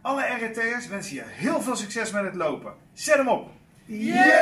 Alle RT'ers wensen je heel veel succes met het lopen. Zet hem op! Yeah!